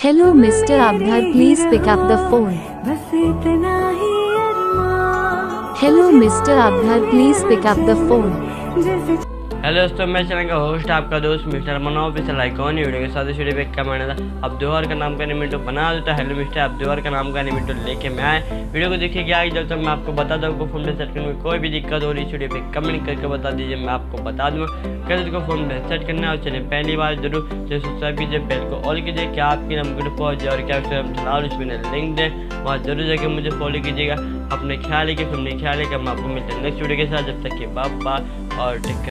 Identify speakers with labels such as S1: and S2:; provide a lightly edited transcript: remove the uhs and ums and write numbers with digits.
S1: Hello Mr. Abdhar, please pick up the phone. Hello Mr. Abdhar, please pick up the phone.
S2: Hello दोस्तों, मैं channel का host आपका दोस्त mister Manoj official icon video के साथ video पे क्या माना था अब्दुहर का नाम का एनिमेटो बना देता है। हेलो मिस्टर अब्दुहर का नाम का एनिमेटो लेके मैं आए। वीडियो को देखिए क्या जब तक मैं आपको बता दूँ आपको फोन में सेट करने में कोई भी दिक्कत हो रही वीडियो पे कमेंट करके बता दीजिए, मैं आपको बता दूँगा कैसे को फोन में सेट करना है। और चलिए पहली बार जरूर जो सब्सक्राइब कीजिए, बेल को ऑल कीजिए क्या आपकी नंबर पहुँच जाए और क्या फिलहाल उसमें लिंक दें, वहाँ जरूर जाकर मुझे फॉलो कीजिएगा। अपने ख्याल है कि फिर ख्याल है कि हम आपको मिलते हैं नेक्स्ट वीडियो के साथ। जब तक कि बाय बाय और टेक केयर।